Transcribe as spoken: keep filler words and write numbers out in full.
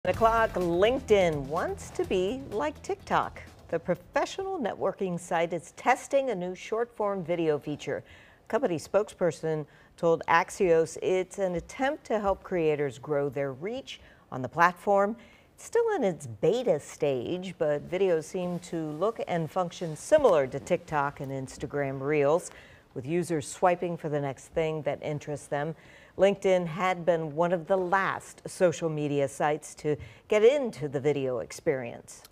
O'clock, LinkedIn wants to be like TikTok. The professional networking site is testing a new short-form video feature. Company spokesperson told Axios it's an attempt to help creators grow their reach on the platform. It's still in its beta stage, but videos seem to look and function similar to TikTok and Instagram Reels, with users swiping for the next thing that interests them. LinkedIn had been one of the last social media sites to get into the video experience.